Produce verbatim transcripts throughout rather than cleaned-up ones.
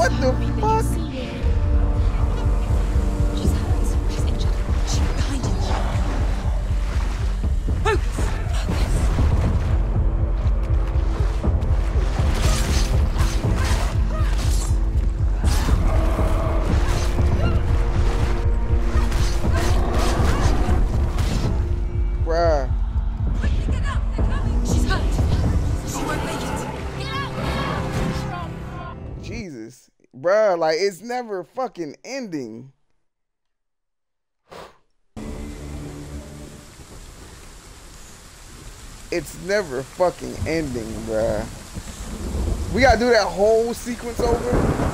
What the fuck? She's hurt. She's injured. She's behind you. Focus. Bruh. Get up. They're coming. She's hurt. She won't make it. Get out. Jesus. Bruh, like it's never fucking ending. It's never fucking ending, bruh. We gotta do that whole sequence over.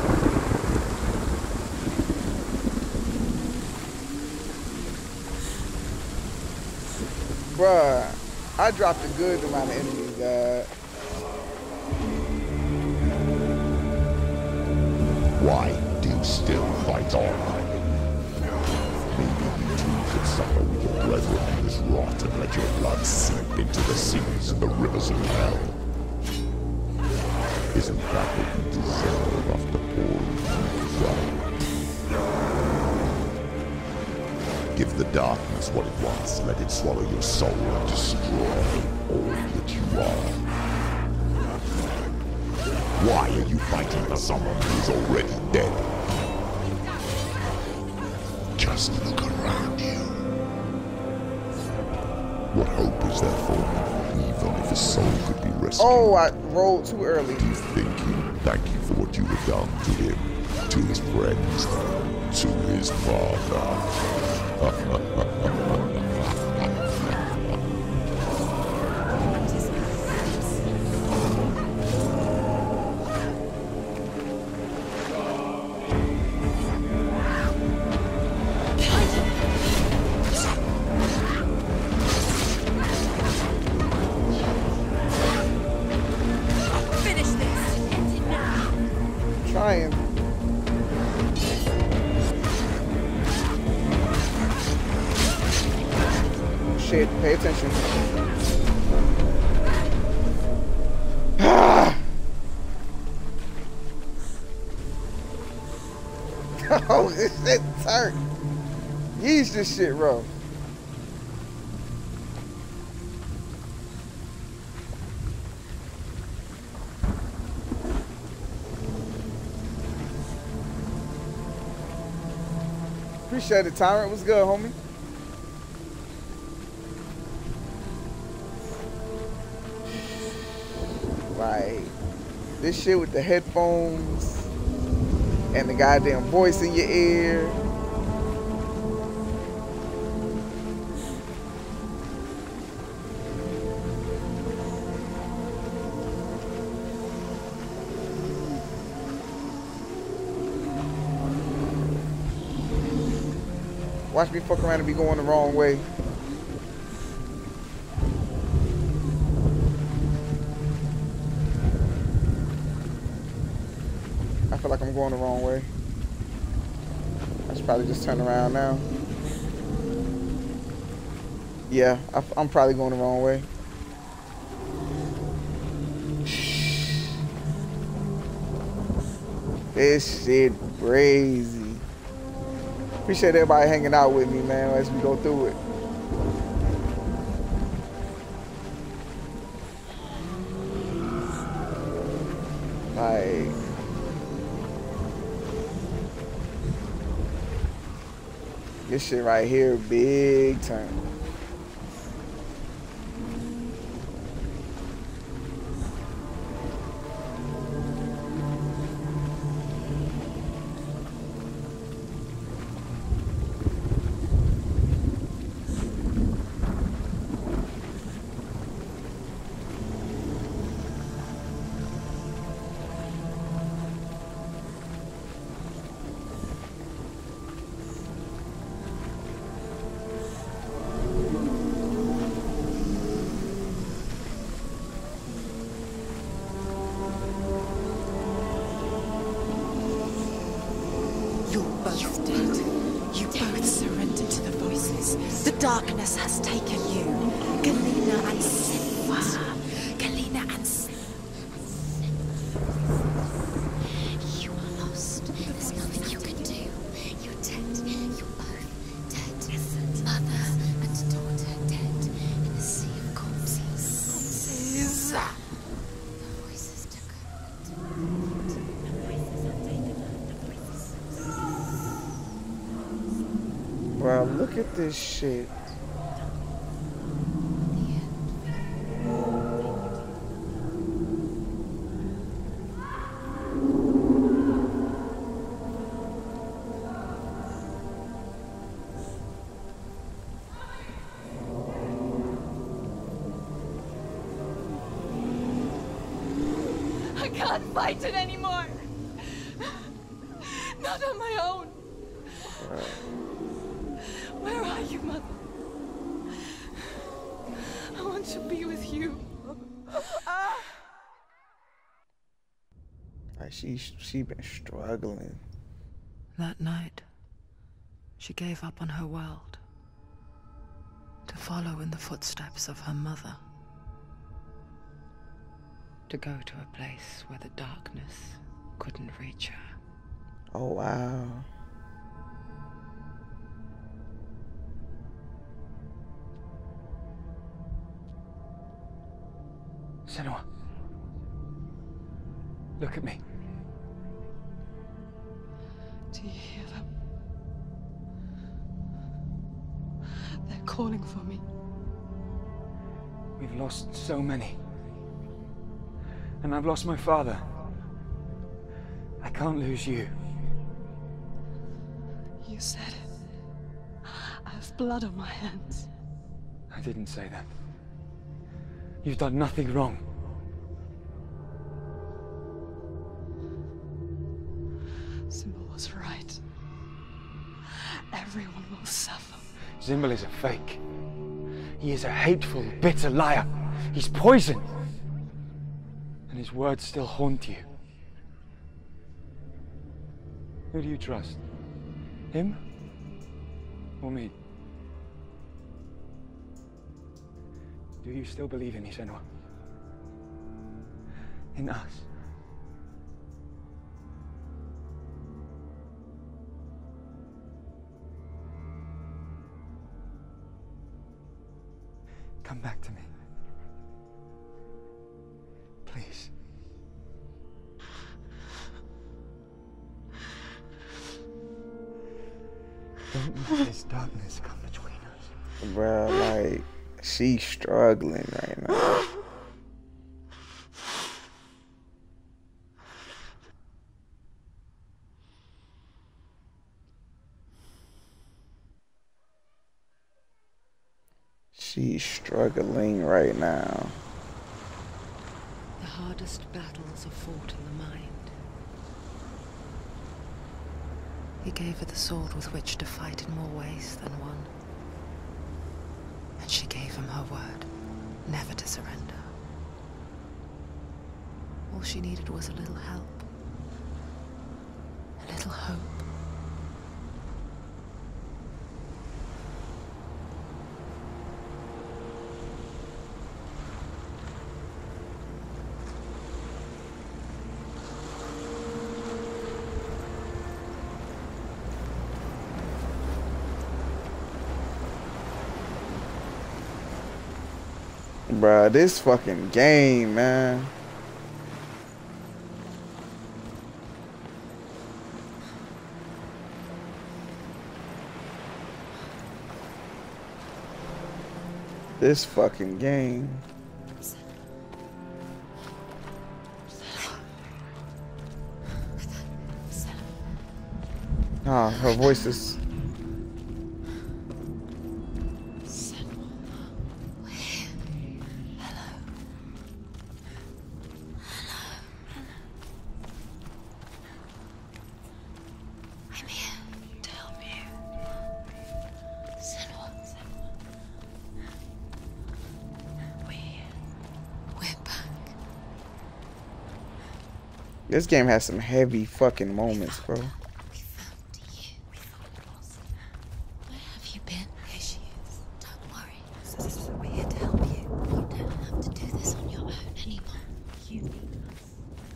Bruh, I dropped a good amount of enemies, God. Why do you still fight on? Maybe you too could suffer with your brethren in this rot and let your blood seep into the seas and the rivers of hell. Isn't that what you deserve after pouring blood? Give the darkness what it wants, let it swallow your soul and destroy all that you are. Why are you fighting for someone who's already dead? Just look around you. What hope is there for him, even if his soul could be rescued? Oh, I rolled too early. Do you think he'd thank you for what you have done to him, to his friends, to his father? Trying. Shit, pay attention. Oh, this shit hurt. Yeesh, this shit rough. Appreciate it, Tyrant. What's good, homie? Like, this shit with the headphones and the goddamn voice in your ear. Watch me fuck around and be going the wrong way. I feel like I'm going the wrong way. I should probably just turn around now. Yeah, I, I'm probably going the wrong way. This shit crazy. Appreciate everybody hanging out with me, man, as we go through it. Like, this shit right here, big time. Darkness has taken you, Galena and Silva. Galena and Silva. You are lost. Look at this shit. I can't fight it anymore. Not on my own. Where are you, Mother? I want to be with you. Like she she been struggling. That night, she gave up on her world to follow in the footsteps of her mother. To go to a place where the darkness couldn't reach her. Oh wow. Senua, look at me. Do you hear them? They're calling for me. We've lost so many. And I've lost my father. I can't lose you. You said it. I have blood on my hands. I didn't say that. You've done nothing wrong. Symbol was right. Everyone will suffer. Zimbel is a fake. He is a hateful, bitter liar. He's poison. And his words still haunt you. Who do you trust? Him? Or me? Do you still believe in me, Senua? In us? Come back to me. Please. Don't let this darkness come between us. Bruh, like, she's struggling right now. She's struggling right now. The hardest battles are fought in the mind. He gave her the sword with which to fight in more ways than one. And she gave him her word, never to surrender. All she needed was a little help. A little hope. Bruh, this fucking game, man. This fucking game. Ah, her voice is... This game has some heavy fucking moments, bro. We found you. We thought it was. Where have you been? Here she is. Don't worry. We're here to help you. You don't have to do this on your own anymore. You need us.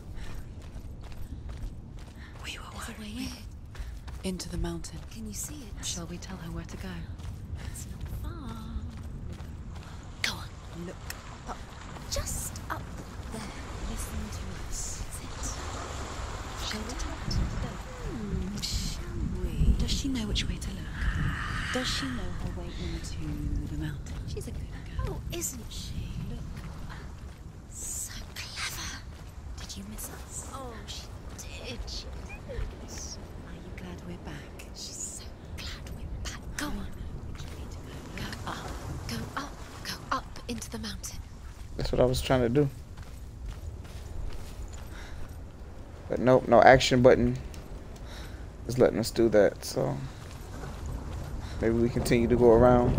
We were There's worried. A way in. Into the mountain. Can you see it? Shall we tell her where to go? It's not far. Go on. Look Up. Just up there. Listen to us. That's it. Shall we talk to them? Hmm, shall we? Does she know which way to look? Does she know into the mountain. She's a good girl. Oh, isn't she? Look. So clever. Did you miss us? Oh, she did. She did. Are you glad we're back? She's so glad we're back. Go on. Go up. Go up. Go up into the mountain. That's what I was trying to do. But nope, no action button is letting us do that, so maybe we continue to go around.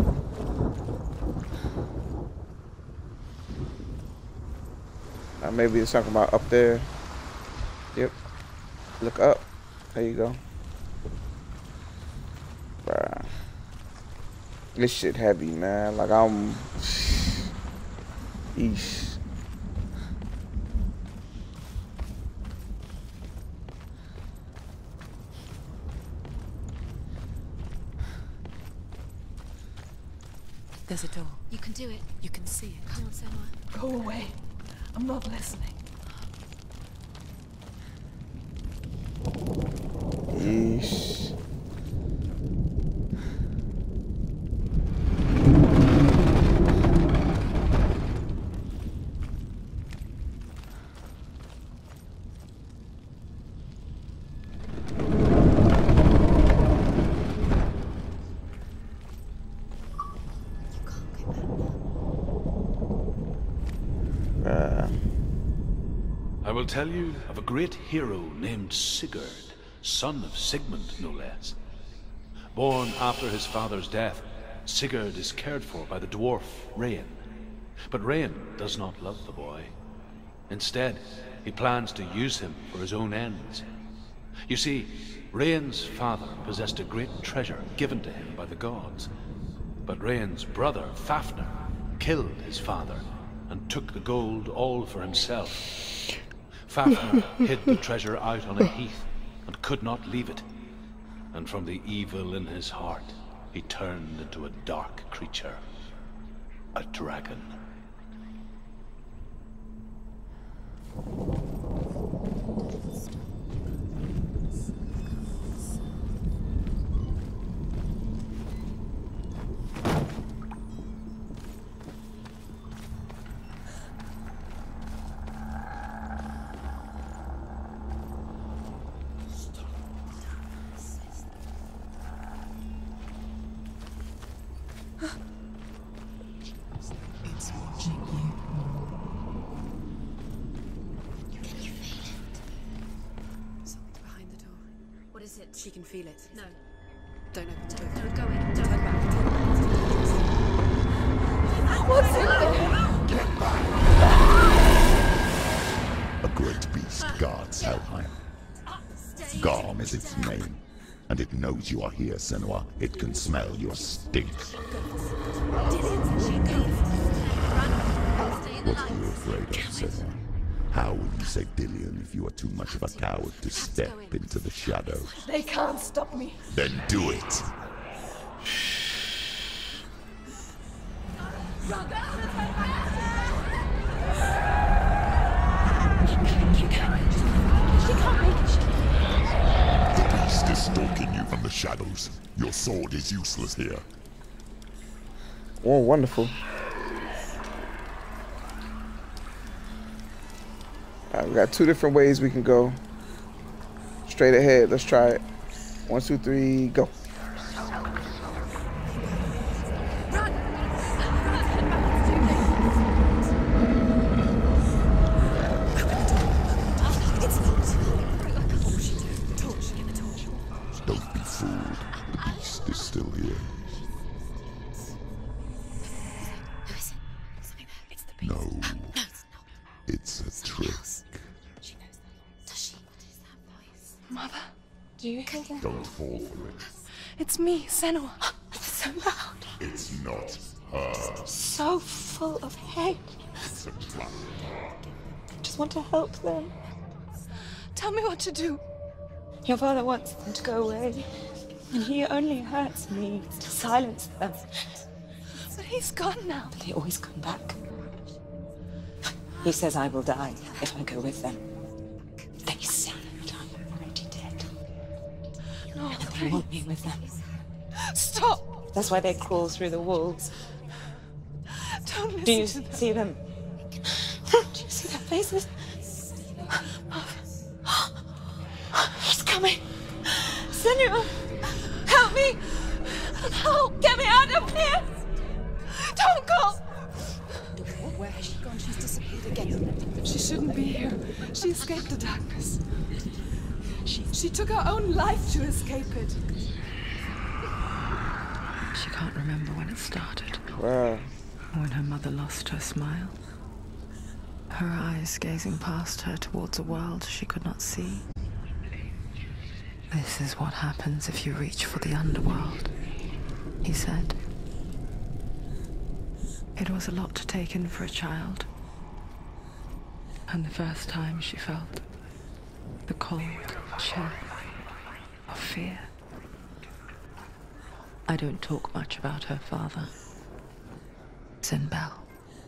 Uh, maybe it's talking about up there. Yep. Look up. There you go. Bruh. This shit heavy, man. Like I'm... Eesh. There's a door. You can do it. You can see it. Come on, Senua. Go away. I'm not listening. Yeesh. I will tell you of a great hero named Sigurd, son of Sigmund, no less. Born after his father's death, Sigurd is cared for by the dwarf Rain. But Rain does not love the boy. Instead, he plans to use him for his own ends. You see, Rain's father possessed a great treasure given to him by the gods. But Rain's brother, Fafnir, killed his father and took the gold all for himself. Fafnir hid the treasure out on a heath and could not leave it. And from the evil in his heart, he turned into a dark creature, a dragon. It's watching you. Can you feel it? Something's behind the door. What is it? She can feel it. No. Don't open the door. Don't go in. Don't Turn back. Turn back. What's in there? A great beast guards Helheim. Garm is its name, and it knows you are here, Senua. It can smell your stink. What are you afraid of, Senua? How will you save Dillion if you are too much of a coward to step into the shadows? They can't stop me. Then do it! The beast is stalking you from the shadows. Your sword is useless here. Oh, wonderful. Alright, we got two different ways we can go. Straight ahead. Let's try it. One, two, three, go. Don't be fooled. The beast is still here. Who is it? Something there. It's the beast. No, No, it's not. it's a trick. She knows that. Does she? What is that voice? Mother, do you hear that? Don't fall for it. It's me, Senua. It's so loud. It's not her. So full of hate. It's a trap. I just want to help them. Tell me what to do. Your father wants them to go away. And he only hurts me to silence them. But he's gone now. They always come back. He says I will die if I go with them. They say that I'm already dead. No, They want me with them. stop. That's why they crawl through the walls. Don't listen Do you to them. see them? Do you see their faces? He's coming. Senua, help me. Help, get me out of here. Don't go. Where has she gone? She's disappeared again. She shouldn't be here. She escaped the darkness. She, she took her own life to escape it. She can't remember when it started. Wow. When her mother lost her smile. Her eyes gazing past her towards a world she could not see. This is what happens if you reach for the underworld, he said. It was a lot to take in for a child. And the first time she felt the cold chill of fear. I don't talk much about her father, Sinbel.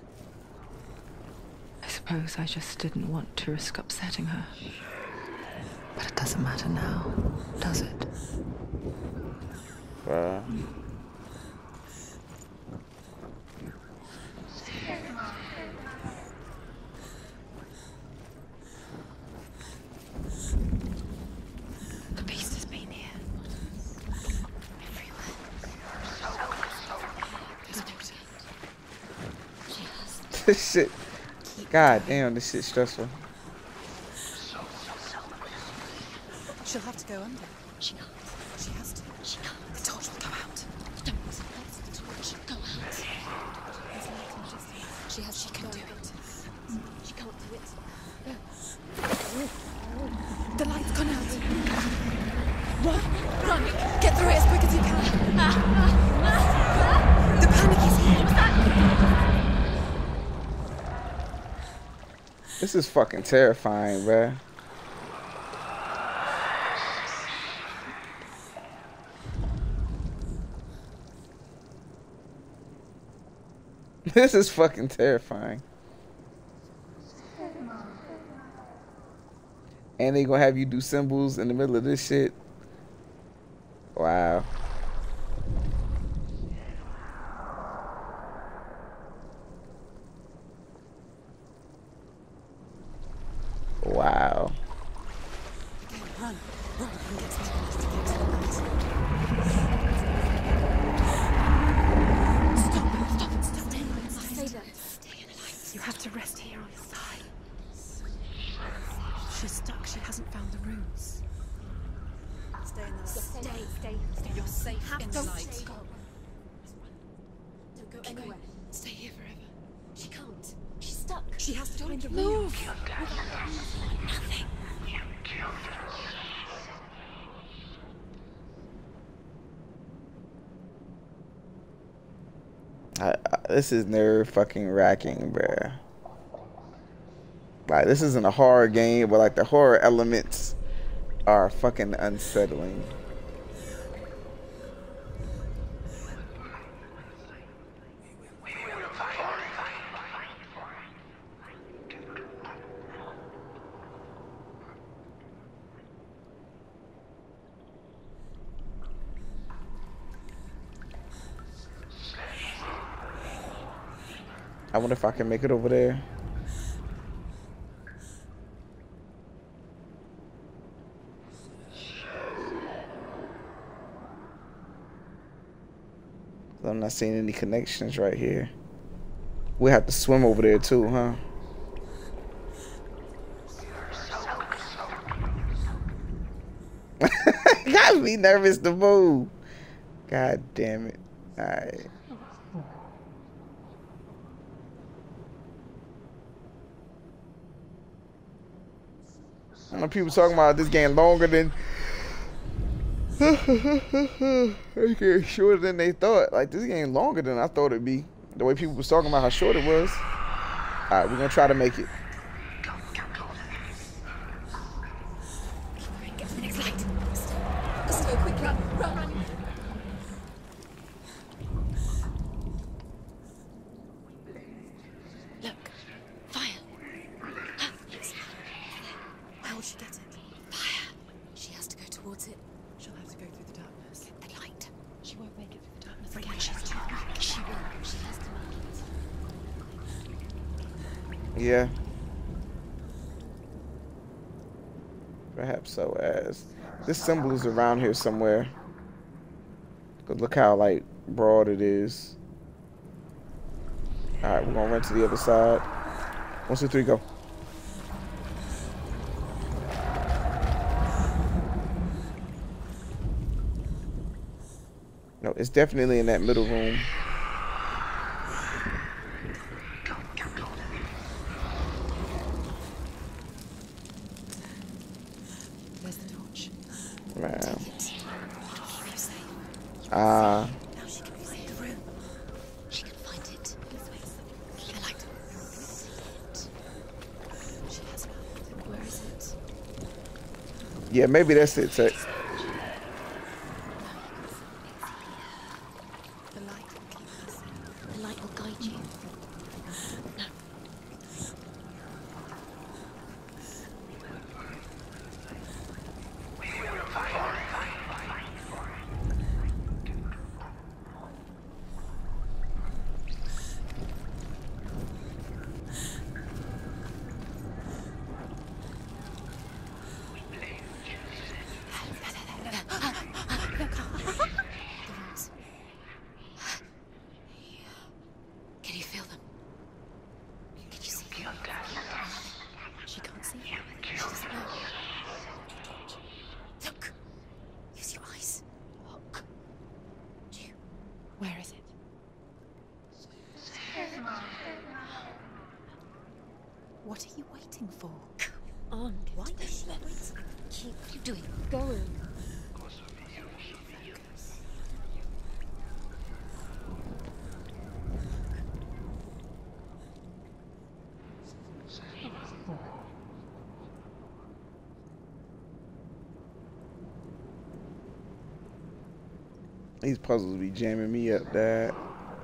I suppose I just didn't want to risk upsetting her. But it doesn't matter now, does it? Wow. The beast has been here. Everywhere. There's water. She has. This shit. God damn, this shit's stressful. She'll have to go under. She can't. She has to. She can't. The torch will go out. Don't listen. That's the torch. Go out. She has. She can do it. She can't do it. The light's gone out. Run! Run! Get through it as quick as you can. The panic is here. This is fucking terrifying, bruh. This is fucking terrifying. And they gonna have you do symbols in the middle of this shit. Wow. Wow. Run! Run and get some. Stop! Stop! Stop! Stay in the Stay there. Stay in the light. You have to rest here on the side. She's stuck. She hasn't found the runes. Stay in the light. Stay. Stay. Stay. You're safe in the Don't light. go. Don't go Keep anywhere. going. Stay here forever. She can't. She's stuck. She has to find the Move. runes. Nothing. I, I, this is nerve fucking wracking, bruh. Like, this isn't a horror game, but like the horror elements are fucking unsettling. I wonder if I can make it over there. I'm not seeing any connections right here. We have to swim over there too, huh? Got me nervous to move. God damn it. Alright. I know people talking about this game longer than it's getting shorter than they thought. Like, this game longer than I thought it'd be. The way people was talking about how short it was. Alright, we're gonna try to make it. Get to the next light. Let's go quick. Run. Run. Run. Look. Fire. Ah, yes. How will she get it? Fire. She has to go towards it. She'll have to go through the darkness. The light. She won't make it through the darkness. Yeah. Perhaps so, as this symbol is around here somewhere. Cause look how like broad it is. All right, we're gonna run to the other side. One, two, three, go. No, it's definitely in that middle room. Where's the torch? Man. Keep you safe. Ah. Uh, Now she can find the room. She can find it. I like to see it. She has found it. Where is it? yeah, maybe that's it. So, The light will keep us. The light will guide you. No. Can you feel them? Can you see them? She can't see them. She doesn't know. Look! Use your eyes. Look. You. Where is it? What are you waiting for? Come on. Why are you waiting? Keep you doing. Going. these puzzles be jamming me up, Dad.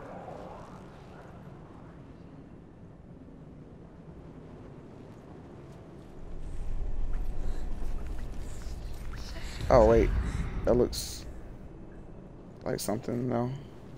Oh wait, that looks like something. No.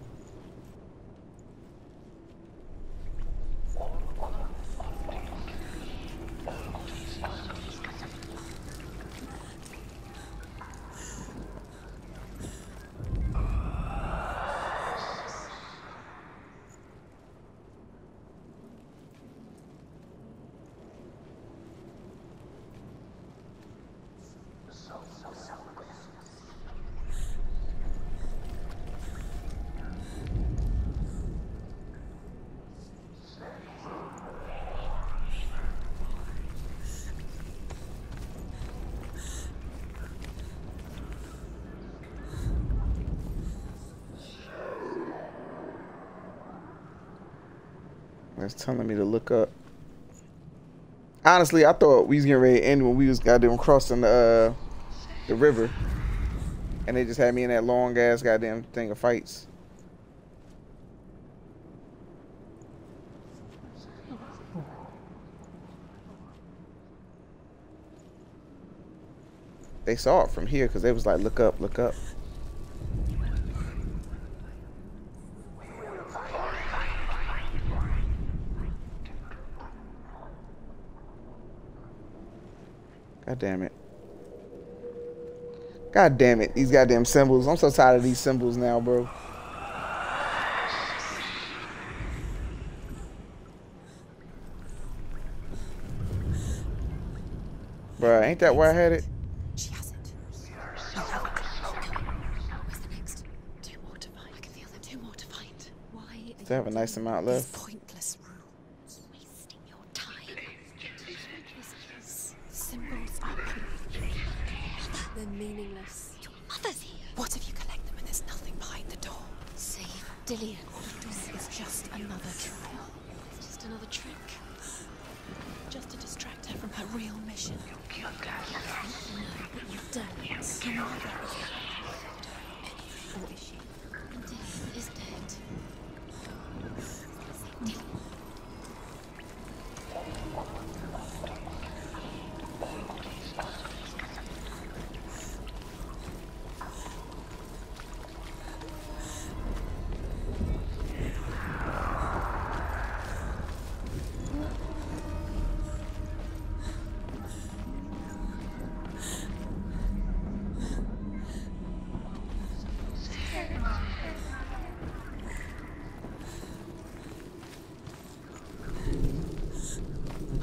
That's telling me to look up. Honestly, I thought we was getting ready to end when we was goddamn crossing the uh, the river, and they just had me in that long ass goddamn thing of fights. They saw it from here because they was like, look up, look up. God damn it. God damn it. These goddamn symbols. I'm so tired of these symbols now, bro. Bruh, ain't that where I had it? She has it. Where's the next? Two more to find. I can feel them. Two more to find. Why? Still have a nice amount left. Pointless rules. Wasting your time. Symbols are they're meaningless. Your mother's here. What if you collect them and there's nothing behind the door? Save Dillian. This is just another trial. It's just another trick. Just to distract her from her real mission. You killed Dad. No, but you don't. Your mother is dead. Or is she? Dillian is dead. Dillian.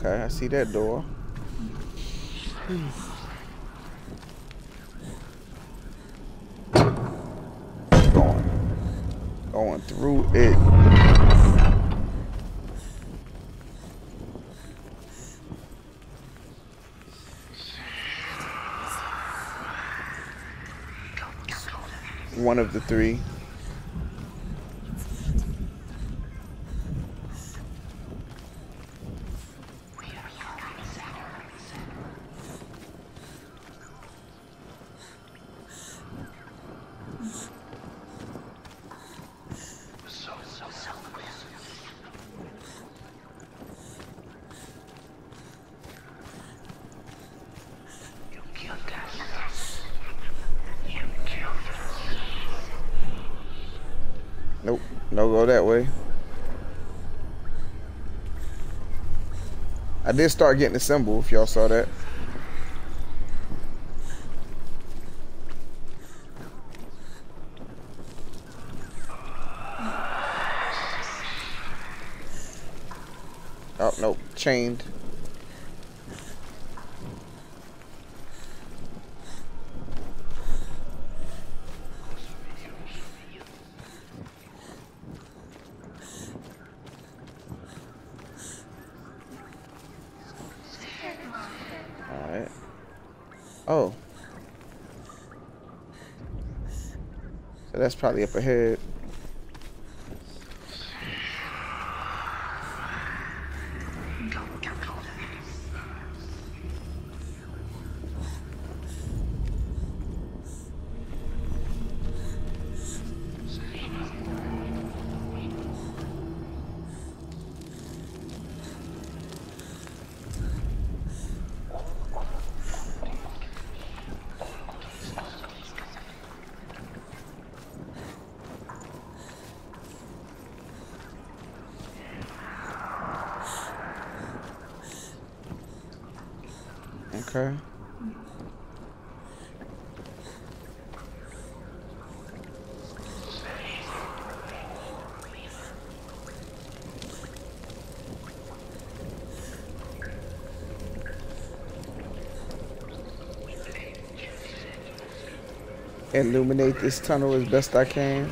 Okay, I see that door. Going, going through it. One of the three. Nope, no go that way. I did start getting the symbol, if y'all saw that. Oh, nope, chained. Alright. Oh. So that's probably up ahead. Okay. Illuminate this tunnel as best I can.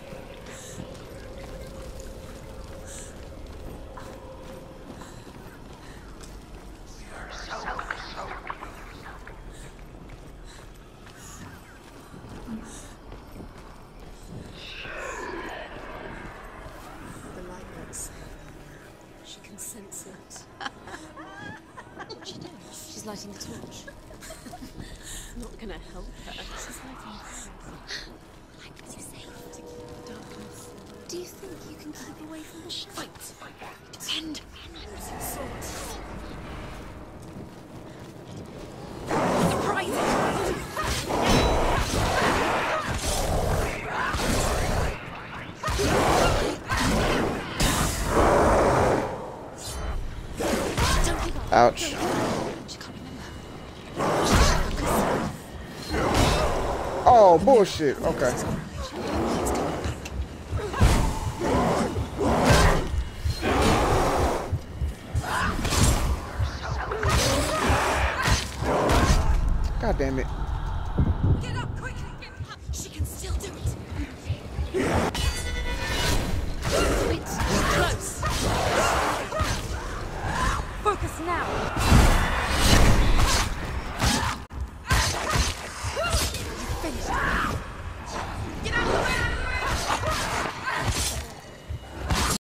She can sense it. What's she doing? She's lighting the torch. Not gonna help her. She's lighting the lights you safe to keep darkness. Do you think you can keep away from the fight? Depend on some sort. Surprise! Ouch. Oh, bullshit. Okay. God damn it.